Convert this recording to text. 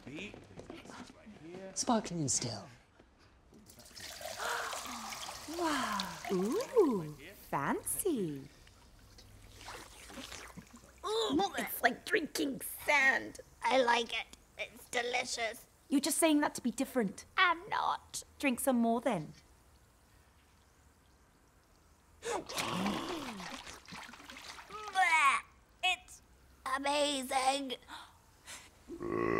Sparkling still. Wow. Ooh, fancy. Ooh, it's like drinking sand. I like it. It's delicious. You're just saying that to be different. I'm not. Drink some more then. It's amazing.